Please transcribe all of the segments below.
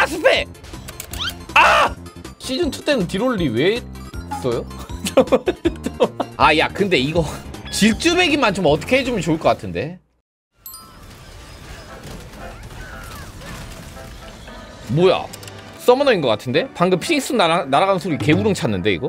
아 스페! 아! 시즌2 때는 딜올리 왜 써요? 아 야 근데 이거 질주배기만 좀 어떻게 해주면 좋을 것 같은데. 뭐야 서머너인 것 같은데? 방금 피닉스 날아가는 소리 개구릉 찼는데 이거?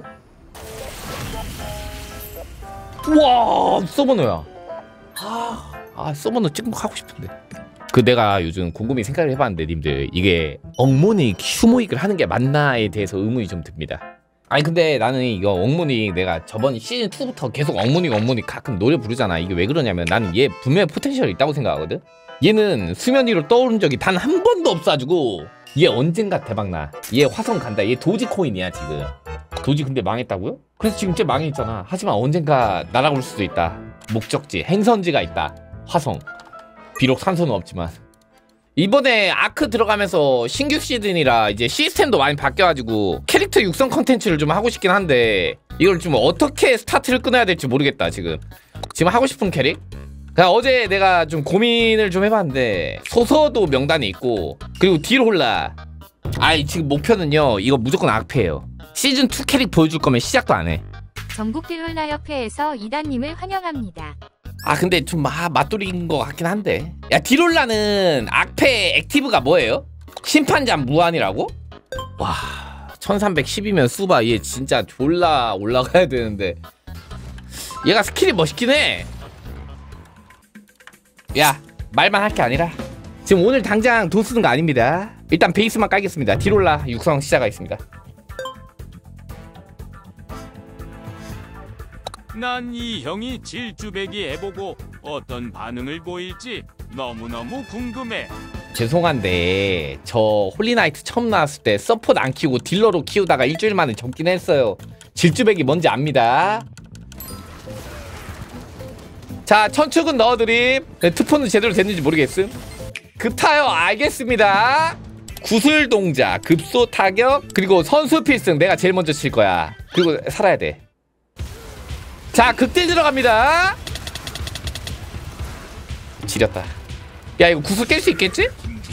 우와 서머너야. 아 서머너 찍먹 하고 싶은데. 그 내가 요즘 곰곰이 생각을 해봤는데 님들 이게 엉모닉 휴모닉을 하는 게 맞나에 대해서 의문이 좀 듭니다. 아니 근데 나는 이거 엉모닉 내가 저번 시즌2부터 계속 엉모닉 가끔 노래 부르잖아. 이게 왜 그러냐면 나는 얘 분명히 포텐셜이 있다고 생각하거든. 얘는 수면 위로 떠오른 적이 단 한 번도 없어가지고 얘 언젠가 대박나. 얘 화성 간다. 얘 도지코인이야 지금. 도지 근데 망했다고요? 그래서 지금 쟤 망했잖아. 하지만 언젠가 날아올 수도 있다. 목적지 행선지가 있다. 화성. 비록 산소는 없지만 이번에 아크 들어가면서 신규 시즌이라 이제 시스템도 많이 바뀌어가지고 캐릭터 육성 컨텐츠를 좀 하고 싶긴 한데 이걸 좀 어떻게 스타트를 끊어야 될지 모르겠다. 지금 하고 싶은 캐릭? 그냥 어제 내가 좀 고민을 좀 해봤는데 소서도 명단에 있고 그리고 딜홀라. 아이 지금 목표는요 이거 무조건 악패예요. 시즌2 캐릭 보여줄 거면 시작도 안해. 전국 딜홀라 협회에서 이단님을 환영합니다. 아 근데 좀 맛돌이인 것 같긴 한데. 야 딜홀라는 악패 액티브가 뭐예요? 심판자 무한이라고? 와 1310이면 수바 얘 진짜 졸라 올라가야 되는데 얘가 스킬이 멋있긴 해. 야 말만 할 게 아니라 지금 오늘 당장 돈 쓰는 거 아닙니다. 일단 베이스만 깔겠습니다. 딜홀라 육성 시작하겠습니다. 난 이 형이 질주배기 해보고 어떤 반응을 보일지 너무너무 궁금해. 죄송한데 저 홀리나이트 처음 나왔을 때 서폿 안 키우고 딜러로 키우다가 일주일 만에 접긴 했어요. 질주배기 뭔지 압니다. 자 천축은 넣어드림. 투포는 제대로 됐는지 모르겠음. 급타요 알겠습니다. 구슬 동작 급소 타격 그리고 선수 필승 내가 제일 먼저 칠 거야. 그리고 살아야 돼. 자 극딜 들어갑니다. 지렸다. 야 이거 구슬 깰 수 있겠지?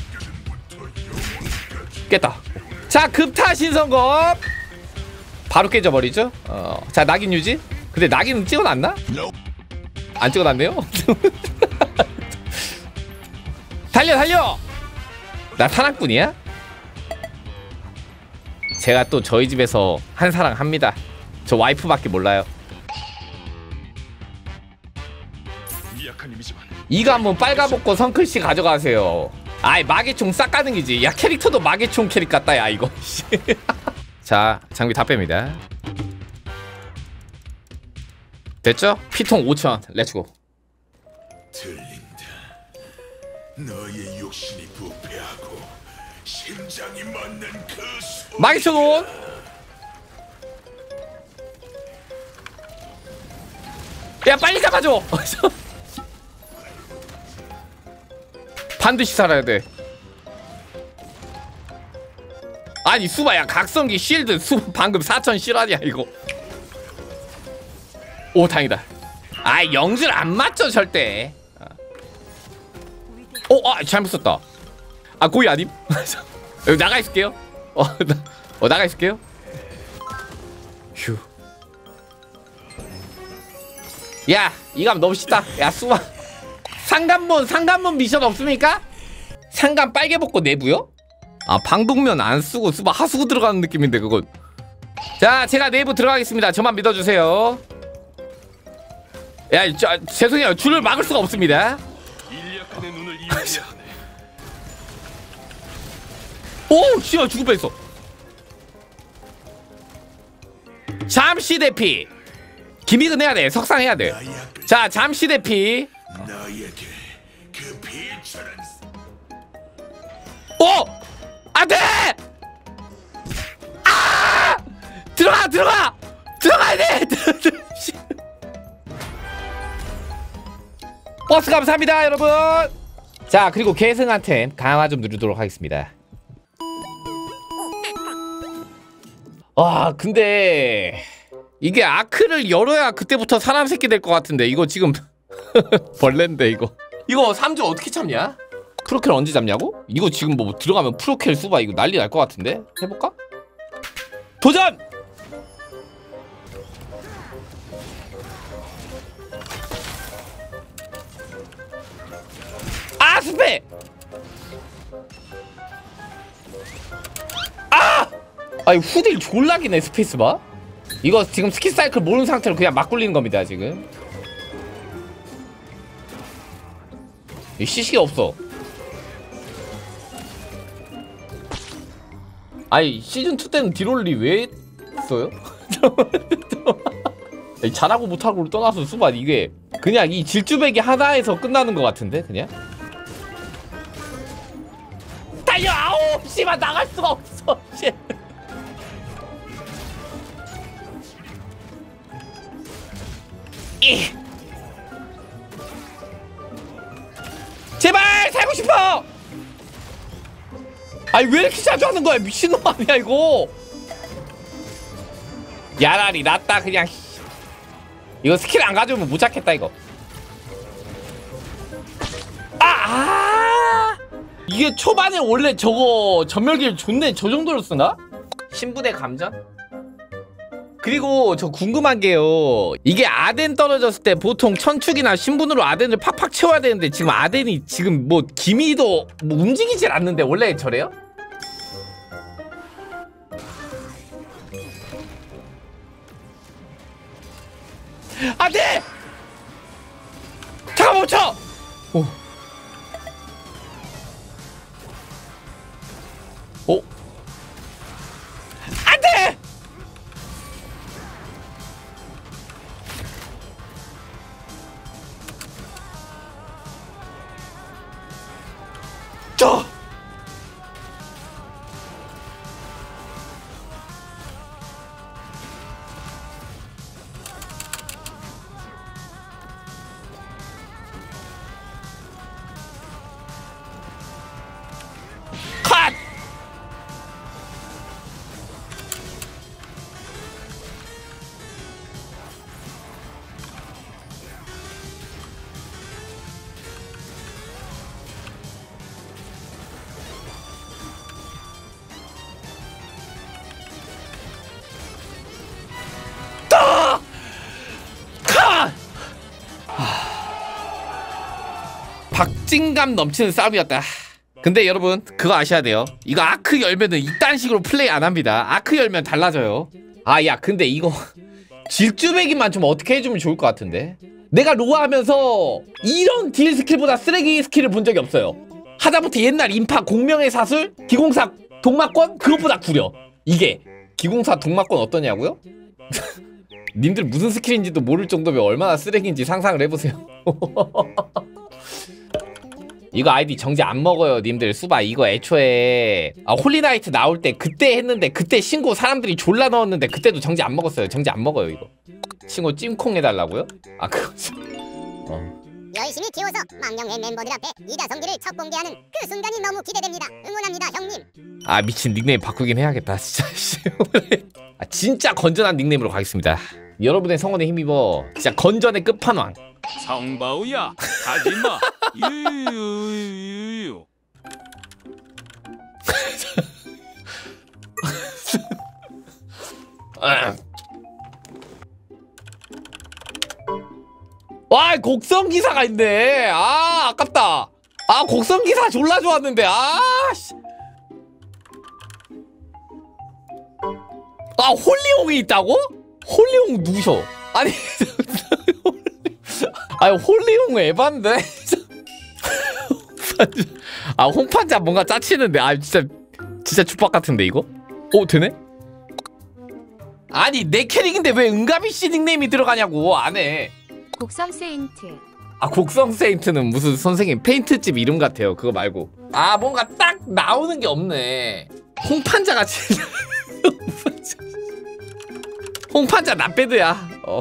깼다. 자 급타 신성검 바로 깨져버리죠. 자 낙인 유지. 근데 낙인은 찍어놨나? 안 찍어놨네요. 달려 나 사랑꾼이야? 제가 또 저희 집에서 한 사랑 합니다. 저 와이프밖에 몰라요. 이거 한번 빨가벗고 성클씨 가져가세요. 아이 마개총 싹 가는 기지. 야 캐릭터도 마개총 캐릭 같다 야 이거. 자 장비 다 뺍니다. 됐죠? 피통 5000 렛츠고. 들린다. 너의 욕심이 부패하고 심장이 멎는 그 소리. 마개총 온. 야 빨리 잡아줘. 반드시 살아야 돼. 아니 수바야 각성기 쉴드 수 방금 4000 실화냐 이거. 오 다행이다. 아 영줄 안 맞죠 절대. 아 잘못 썼다. 아 고의 아님? 여기 나가 있을게요. 나가 있을게요. 휴. 야 이거 하면 너무 쉽다. 야 수바 상간문 미션 없습니까? 상간 빨개 벗고 내부요? 아 방독면 안 쓰고 수바 하수구 들어가는 느낌인데 그건. 자 제가 내부 들어가겠습니다. 저만 믿어주세요. 야 죄송해요 줄을 막을 수가 없습니다. 일리아칸의 눈을 이용해야 하네. 오 씨발 죽을 뻔했어. 잠시 대피. 기믹은 해야 돼. 석상 해야 돼. 자 잠시 대피. 너에게 그 비천한 안돼. 아 들어가야 돼. 버스 감사합니다 여러분. 자 그리고 계승한테 강화 좀 누르도록 하겠습니다. 아 근데 이게 아크를 열어야 그때부터 사람 새끼 될 것 같은데 이거 지금 벌레인데 이거 3주 어떻게 참냐? 프로켈 언제 잡냐고? 이거 지금 뭐 들어가면 프로켈 수바 이거 난리 날 것 같은데? 해볼까? 도전! 아 스페! 아! 아니 후딜 졸라기네 스페이스바? 이거 지금 스킬 사이클 모르는 상태로 그냥 막 굴리는 겁니다 지금. 이 시식이 없어. 아니 시즌2 때는 딜올리 왜 했어요? 잘하고 못하고를 떠나서 수반 이게 그냥 이 질주배기 하나에서 끝나는 것 같은데 그냥? 달려! 아우! 씨발 나갈 수가 없어 씨. 제발 살고 싶어! 아니 왜 이렇게 자주 하는 거야 미친놈 아니야 이거. 야라리 났다 그냥. 이거 스킬 안 가져오면 못 잡겠다 이거. 이게 초반에 원래 저거 전멸기를 존내 저 정도로 쓰나? 신부대 감전? 그리고 저 궁금한 게요. 이게 아덴 떨어졌을 때 보통 천축이나 신분으로 아덴을 팍팍 채워야 되는데 지금 아덴이 지금 뭐 기미도 뭐 움직이질 않는데 원래 저래요? 안돼! 잠깐 멈춰! 오. 오. 안돼! 저! 컷! 박진감 넘치는 싸움이었다. 근데 여러분 그거 아셔야 돼요. 이거 아크 열면은 이딴 식으로 플레이 안 합니다. 아크 열면 달라져요. 아 야 근데 이거 질주배기만 좀 어떻게 해주면 좋을 것 같은데. 내가 로아 하면서 이런 딜 스킬보다 쓰레기 스킬을 본 적이 없어요. 하다못해 옛날 인파 공명의 사술 기공사 동마권 그것보다 구려. 이게 기공사 동마권 어떠냐고요? 님들 무슨 스킬인지도 모를 정도면 얼마나 쓰레기인지 상상을 해보세요. 이거 아이디 정지 안 먹어요 님들. 수바 이거 애초에 홀리나이트 나올 때 그때 했는데 그때 신고 사람들이 졸라 넣었는데 그때도 정지 안 먹었어요. 정지 안 먹어요 이거. 신고 찜콩 해달라고요? 아 그거 열심히 키워서 망령회 멤버들 앞에 이다성기를 첫 공개하는 그 순간이 너무 기대됩니다. 응원합니다 형님. 아 미친 닉네임 바꾸긴 해야겠다 진짜. 아, 진짜 건전한 닉네임으로 가겠습니다. 여러분의 성원에 힘입어 진짜 건전의 끝판왕 성바우야 가지마. 유유유유. 와 곡성기사가 있네. 아 아깝다. 아 곡성기사 졸라 좋았는데. 아씨. 아 홀리홍이 있다고? 홀리홍 누구셔? 아니 아니 홀리홍 에반데. 아 홍판자 뭔가 짜치는데. 아 진짜 주박 같은데 이거? 오 되네? 아니 내 캐릭인데 왜 은가비씨 닉네임이 들어가냐고. 안해. 곡성 세인트. 아 곡성 세인트는 무슨 선생님 페인트집 이름 같아요. 그거 말고. 아 뭔가 딱 나오는 게 없네. 홍판자 같이. 홍판자 나배드야.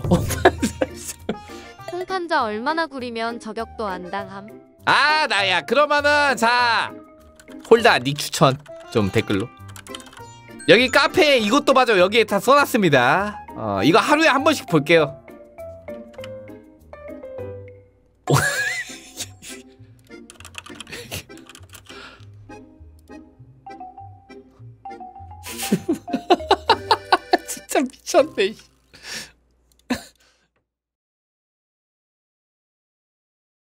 홍판자 얼마나 구리면 저격도 안 당함. 아 나야 그러면은 자 홀다 닉 추천 좀 댓글로. 여기 카페에 이것도 봐줘. 여기에 다 써놨습니다. 이거 하루에 한 번씩 볼게요. 진짜 미쳤네.